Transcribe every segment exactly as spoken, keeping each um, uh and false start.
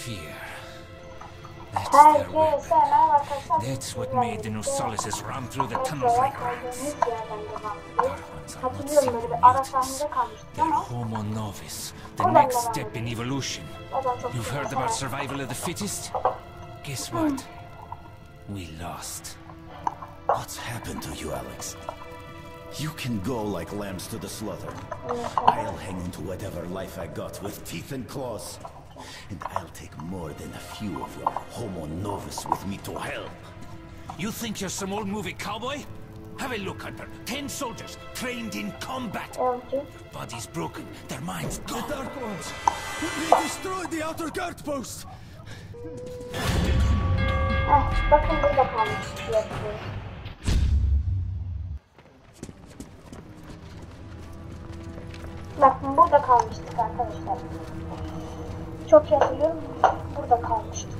fear. That's their weapon. That's what made the Nosalises run through the tunnels like rats. Dark ones are not simple mutants. They're Homo Novus, the next step in evolution. You've heard about survival of the fittest? Guess what? We lost. What's happened to you, Alex? You can go like lambs to the slaughter. I'll hang on to whatever life I got with teeth and claws. And I'll take more than a few of your Homo Novus with me to hell. You think you're some old movie cowboy? Have a look, Hunter. Ten soldiers, trained in combat. Their bodies broken, their minds gone. The Dark Ones! They destroyed the outer guard post! Heh, bakın burada kalmış diyorsunuz. Bakın burada kalmıştık arkadaşlar. Çok iyi hatırlıyorum. Burada kalmıştık.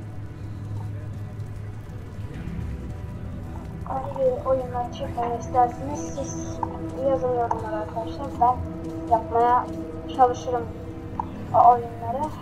Hangi oyundan çekmemi isterseniz siz yazın yorumlara arkadaşlar. Ben yapmaya çalışırım o oyunları.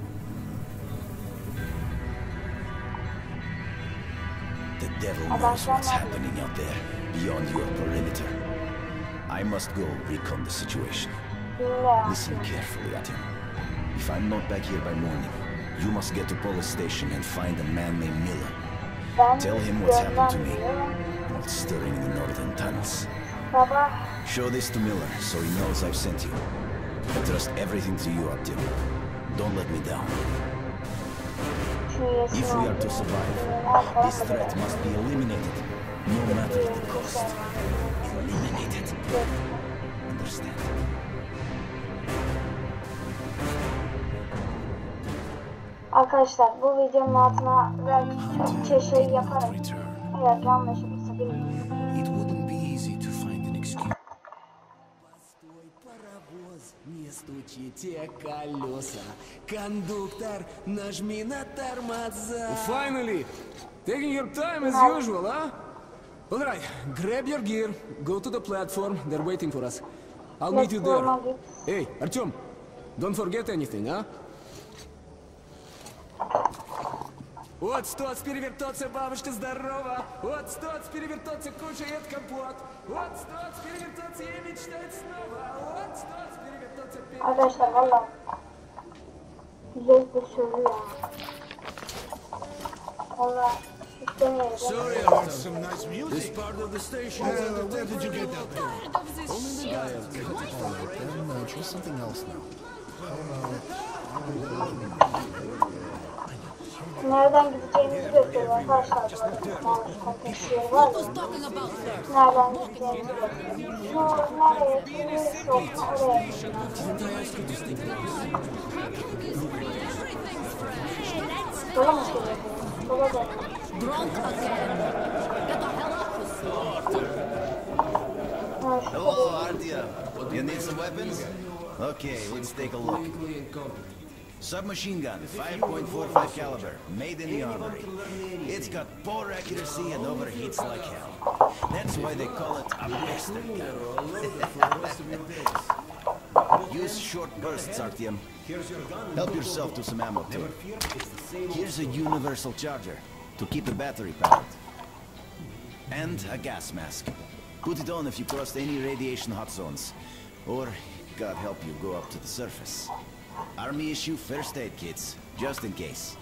The devil knows what's happening out there, beyond your perimeter. I must go recon the situation. Listen carefully at him. If I'm not back here by morning, you must get to police station and find a man named Miller. Tell him what's happened to me, while stirring in the northern tunnels. Show this to Miller, so he knows I've sent you. I trust everything to you, Artyom. Don't let me down. If we are to survive, this threat must be eliminated, no matter the cost. Eliminated. Understand? Arkadaşlar bu videonun altına belki Türkçe şey yaparım. Eğer yanlış olursa bilmiyorum. It wouldn't be easy to find an excuse. Постой, паровоз, не стучите колеса. Кондуктор, нажми на тормоза. Finally! Taking your time as usual, huh? Alright, grab your gear, go to the platform, they're waiting for us. I'll meet you there. Hey, Artyom, don't forget anything, huh? Вот стоит перевертаться, бабушка здорова. Вот стоит перевертаться, кушает компот. Вот стоит перевертаться и мечтать снова. Вот стоит перевертаться. Arkadaşlar valla güzel bir sürü ya. Valla istemiyorum. Sorry, I heard some nice music. This part of the station. Uh, where did you get that? Only the guy. Then uh, try something else now. Nereden gideceğimizi gösteriyor arkadaşlar. Mouse konteksiyonu var ya. Nereden gideceğimizi gösteriyor. Şu nereye? Neresi olsun oraya. Sola mı söylüyorsun? Sola da. Hello, Artyom. You need some weapons? Okay, let's take a look. Submachine gun, five point four five caliber, made in the armory. It's got poor accuracy and overheats like hell. That's why they call it a bastard gun. Use short bursts, Artyom. Help yourself to some ammo too. Here's a universal charger to keep the battery powered. And a gas mask. Put it on if you crossed any radiation hot zones. Or, God help you, go up to the surface. Army issue first aid kits, just in case.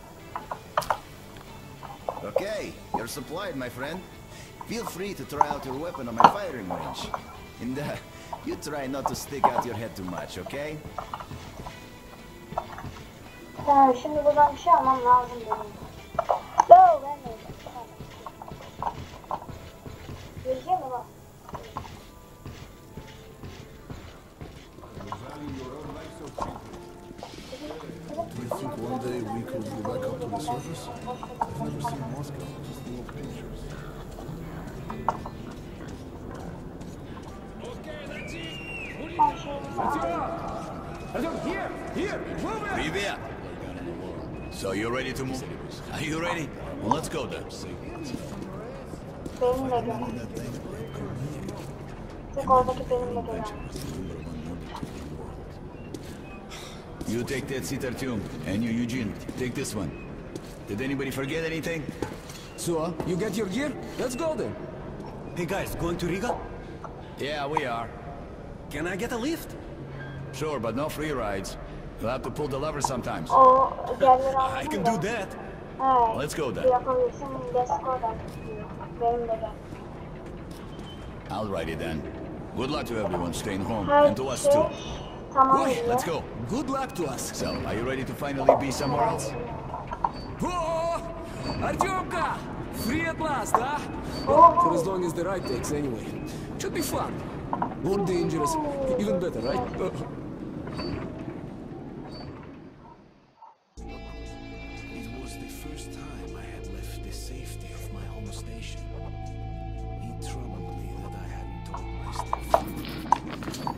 Okay, you're supplied, my friend. Feel free to try out your weapon on my firing range. And uh, you try not to stick out your head too much, okay? Tamam, şimdi buradan bir şey almam lazım benim. Yo, ben de yiyeceğim. Yiyeceğim mi bak? Do you think one day we could go back up to the surface? I've never seen Moscow, just the old pictures. Ben şeyimi Here, here, move it! Привет! So you ready to move? Are you ready? Well, let's go then. benimle gel. Tek oradaki benimle gel. You take that Sitar tune, and you, Eugene, take this one. Did anybody forget anything? So, you get your gear? Let's go then. Hey guys, going to Riga? Yeah, we are. Can I get a lift? Sure, but no free rides. You'll have to pull the lever sometimes. O yerleri I anladın can mı? do that. Evet. Let's go then. Yapabilirsin. Let's go then. Benim de gel. I'll ride it then. Good luck to everyone staying home, Her and to us şey too. tamam Oy, diyor. Let's go. Good luck to us. So, are you ready to finally be somewhere else? Oh, Artyomka! Free at last, huh? Oh. Well, for as long as the ride takes anyway. Should be fun. More dangerous. Even better, right? Uh, It was the first time I had left the safety of my home station. It troubled me that I hadn't told my stepfather.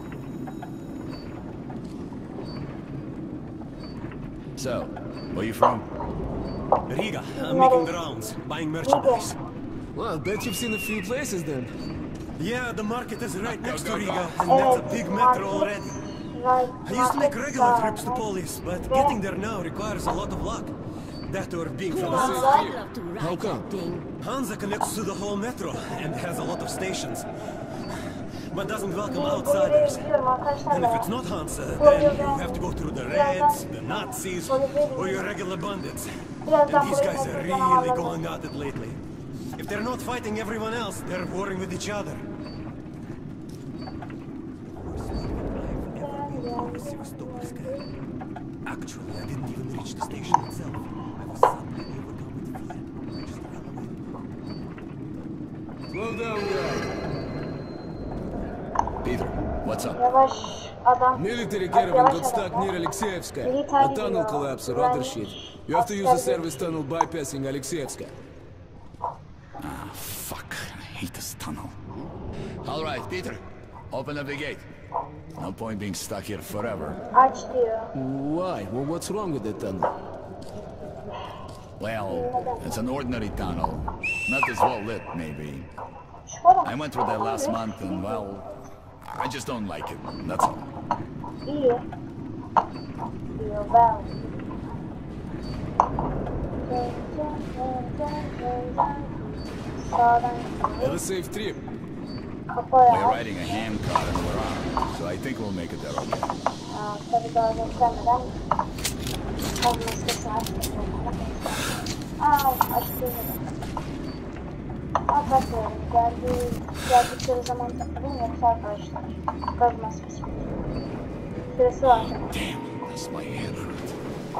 So, where you from? Riga, I'm making the rounds, buying merchandise. well, I bet you've seen a few places then. Yeah, the market is right next to Riga, and that's a big metro already. Right. I used to make Market regular sağ- trips to Polis, but getting there now requires a lot of luck. That or being from the city. Safe here. How come? Hansa connects to the whole metro and has a lot of stations, but doesn't welcome Bu outsiders. yürüyüşü biliyorum arkadaşlar And if da. it's not Hansa, then you have to go through the Reds, the Nazis, or your regular bandits. And these guys are really going at it lately. If they're not fighting everyone else, they're warring with each other. Actually, I didn't even reach the station itself. I was suddenly overcome with fear. I just ran away. Slow down, guy. Peter, what's up? Yavaş adam. Military caravan Yavaş got stuck adam. near Alexeyevska. Military A tunnel diyor. collapse or Yani other shit. You have to use the asker service tunnel bypassing Alexeyevska. Ah, fuck. I hate this tunnel. All right, Peter. Open up the gate. No point being stuck here forever. Aç diyor. Why? Well, what's wrong with that tunnel? Well, it's an ordinary tunnel. Not as well lit, maybe. Şu adam. I went through that last month and, well, I just don't like it. That's all. İyi. Diyor ben. Sağdan Have a safe trip. kafaya. We're riding a hand car and we're armed, so I think we'll make it there okay. Aa, tabii daha göstermeden olması keser. Aa, açtım. Aa, bakıyorum. Geldi, geldikleri zaman takılın yoksa arkadaşlar. Gaz maskesi. Süresi var. Damn, that's my hand hurt.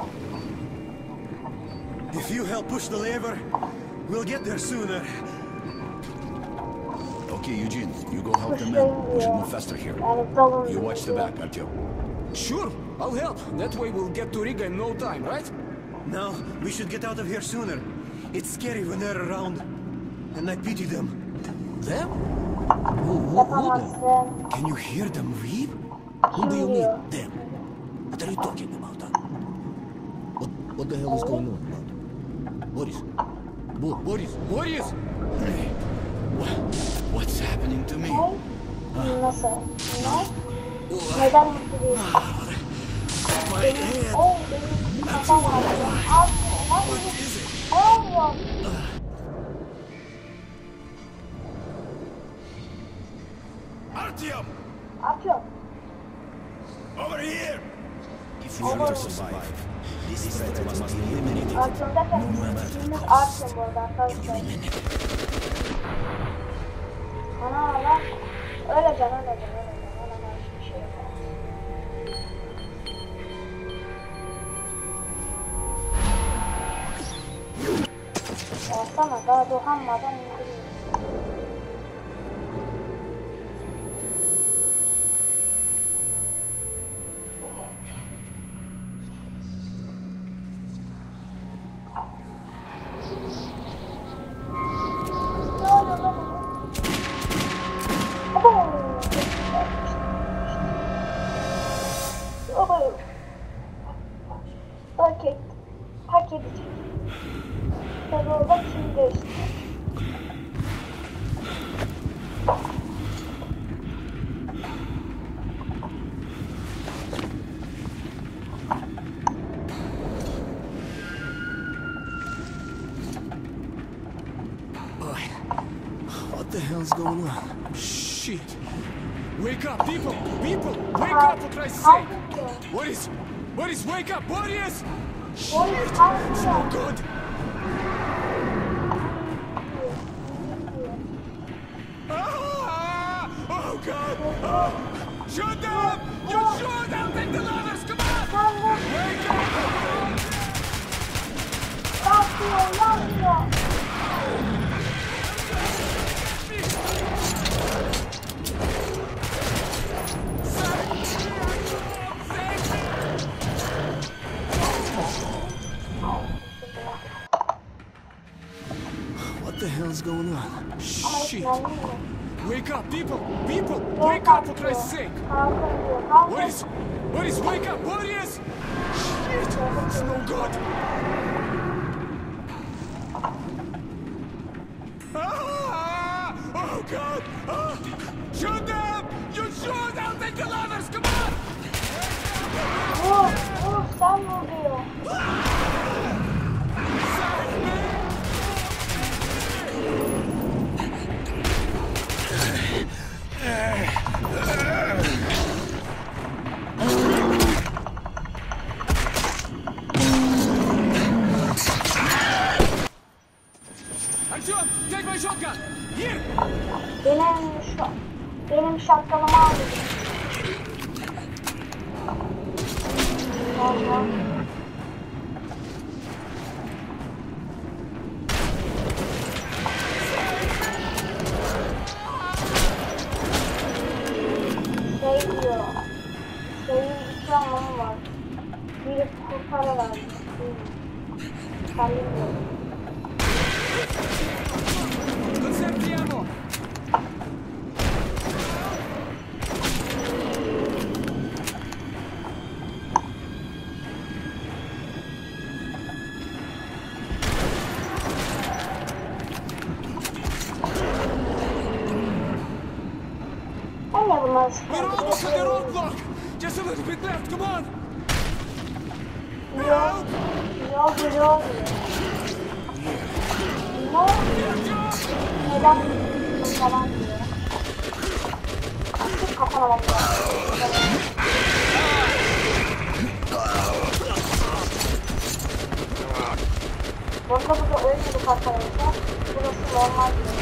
If you help push the lever, we'll get there sooner. Okay, Eugene, you go help the men. We should move faster here. Yani dalın. You watch the back, Artyom. Sure, I'll help. That way we'll get to Riga in no time, right? Now, we should get out of here sooner. It's scary when they're around, and I pity them. Them? Who, who, who them? Yapamazsın. Can you hear them weep? Who do you mean, diyor? them? What are you talking about, huh? What, what the hell is going on? Boris? Bo Boris? Boris! Hey, what, what's happening to me? Ne? Nasıl? Ne? Neden mutlu değilsin? Benim, o benim kafam ağrıyor. Abi, ne oluyor? Ne oluyor? Artyom! Atıyorum. Over here! If we are to survive, this threat must be eliminated. Atıyorum derken ismimiz Artyom bu arada arkadaşlar. Ana lan. Öleceksin, öleceksin, öleceksin. Ana lan hiçbir şey yok. Baksana daha dokunmadan indiriyor. Ne oluyor lan? Abo! Abo! Paket. Paket. Tabii orada kim geçti? the hell's going on? Shit! Wake up, people! People! Wake up, for Christ's sake! What is... What is... Wake up, warriors! Shit! It's no good! Ah! Oh, God! Oh. Shoot them! You shoot! I'll take the ladders! Come on! Wake up! What the hell's going on? Shit! Wake up, people! People! Wake up, for Christ's sake! What is... What is... Wake up, warriors! Shit! It's no good! Ah! Oh, God! Ah! Shoot them! You shoot! I'll take the ladders! Come on! Vur! Vur! Sen vuruyor. Artyom, take my shotgun! Here! Benim şu... Benim şapkalımı aldım. Allah. Şey diyor. Şeyin iki anlamı var. Biri kurtararak. Ben bilmiyorum. Conserviamo! Ben de bunları We're almost at the roadblock! Just a little bit left, come on! Yok. Yok, yok. Ne? Neden? Falan diyor. Artık kapanamam lazım. Burada burada ölmedik arkadaşlar. Burası normal diyor.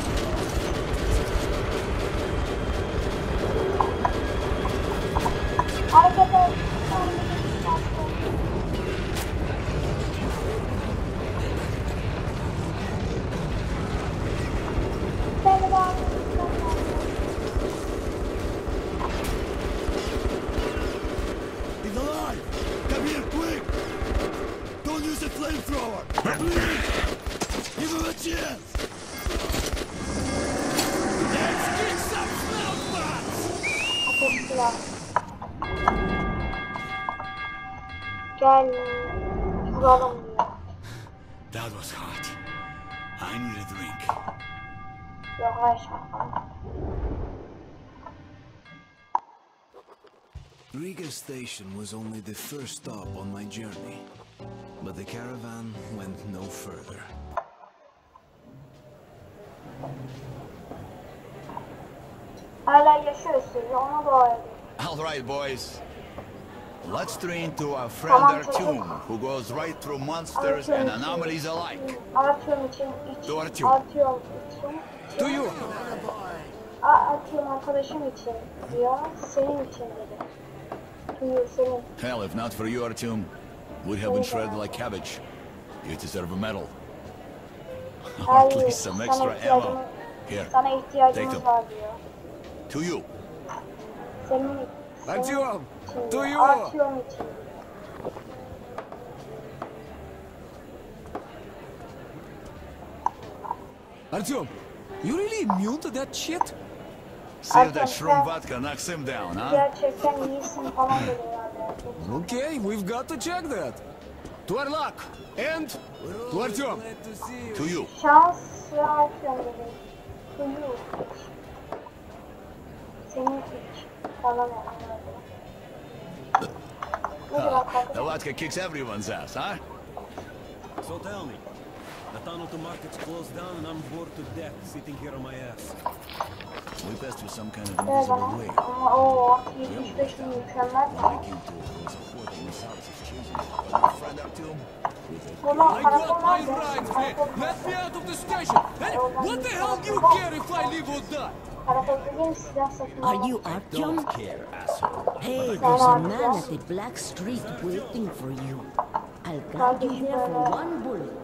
Hareket et. He's alive! Come here, quick! Don't use a flamethrower! Please! Give him a chance! Let's kick some smell spots! Ateşler. Gel. Vuralım diyor. That was hot. I need a drink. Yok hayır şapkalım. Riga Station was only the first stop on my journey, but the caravan went no further. Hala yaşıyorsun. Ona dua edin. All right, boys. Let's train to our friend Artyom, who goes right through monsters and anomalies alike. Artyom için iç. To Artyom. Artyom için. To you! Aa, Artyom arkadaşım için diyor. Senin için dedi. To you, senin. Hell, if not for you, Artyom, we'd have been shredded like cabbage. You deserve a medal. Or at least some extra ammo. Here, Sana take ihtiyacımız them. var diyor. To you. Senin, senin Artyom! için To diyor. you! Artyom için. Artyom, you really immune to that shit? See if that Artyom, shroom sen vodka knocks him down, huh? gerçekten iyisin falan dedi yani. Okay, we've got to check that. To our luck! And to Artyom! Glad to see you. To you. Şans ve Artyom dedi. To you. Senin için falan yani. Ne kadar The vodka kicks everyone's ass, huh? So tell me, The tunnel to market's closed down and I'm bored to death sitting here on my ass. We passed through some kind of Evet invisible bana. way. Ama o yetmiş beş bin mükemmel. When I came to it, there was a horde of Nassalis chasing me. But my friend up to him. Bunu I got karakol my nerede? rights, man. Karakol Let me out of the station. Hey, what the hell do you care if I live or die? Karakol dediğim silah satın Are almak. you Artyom? Don't care, asshole. Hey, there's a man at the Black Street waiting for you. I'll guide you there for one bullet.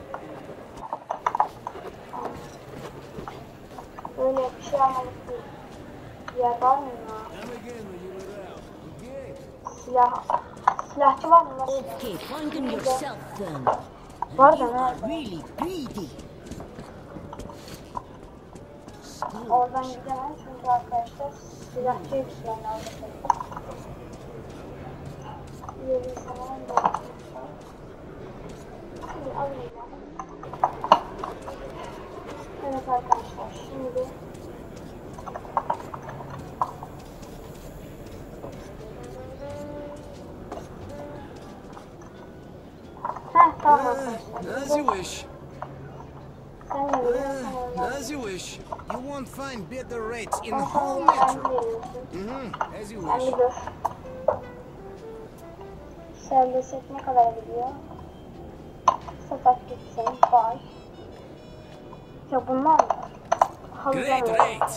Böyle bir şey almalık değil. Bir yer var mı ya? Come again when you let out. Okay. Silah. Silahçı var mı? Nasıl? Okay, find him yourself then. Var da You are nerede? really greedy. Oradan gidemem çünkü arkadaşlar silahçıya gitmem lazım. Yeri sanırım da. Şimdi alayım ben. Evet arkadaşlar şimdi Heh tamam arkadaşlar. As you wish. Sen ne veriyorsun? Sen As you wish. You won't find better rates in the Sen whole sen metro. veriyorsun. Mm-hmm. As you Sen wish. bir dur. Serbest ne kadar gidiyor? Satak gitsin. Vay. Ya bunlar mı? Great rate.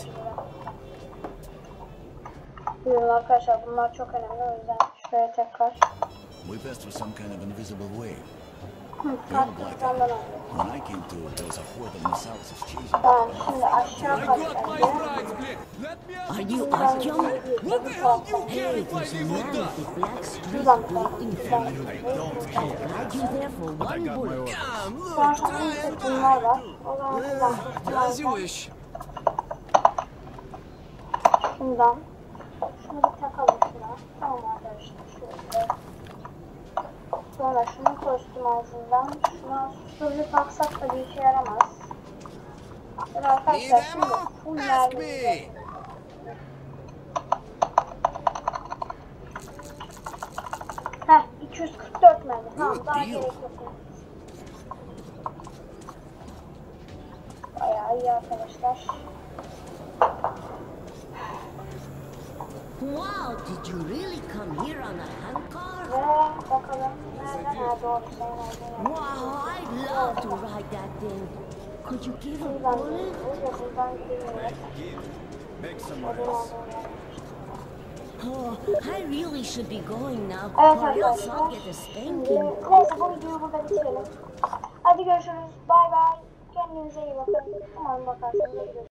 Buyurun arkadaşlar bunlar çok önemli o yüzden şuraya tekrar. We passed through some kind of invisible way. Hı, We all blacked taktikten out. ben alayım. When I came to it, there was a horde of Nassalis chasing me. Tamam şimdi aşağı I got my kalacağız. rights, man. Let me out. Are you Artyom? What the hell do you care Hey, if I there's a live or man die? at the Black Street Şuradan waiting for şuradan. you. Don't I'll guide you there for one bullet. Come, Şu an look, şurada try and bunlar die. var. O zaman şuradan. As you wish. Şundan. Şunu bir takalım şuna. Tamam arkadaşlar şöyle. Sonra şunun kostüm ağzından. Şuna sürü taksak da bir işe yaramaz. Dur Need arkadaşlar şimdi ammo? full Ask mermi. me. Heh iki yüz kırk dört mermi. Tamam Good daha deal. gerek yok. Bayağı iyi arkadaşlar. Wow, did you really come here on a handcar? Ve bakalım nereden? Ha doğru sen nereden? Wow, I'd love to ride that thing. Could you give a Buradan bullet? gidiyoruz. Buradan gidiyoruz. Beg somewhere else. Oh, I really should be going now, Evet or else I'll arkadaşlar. get a Şimdi spanking. neyse bu videoyu burada bitirelim. Hadi görüşürüz. Bay bay. Kendinize iyi bakın. Umarım bakarsınız. Görüşürüz.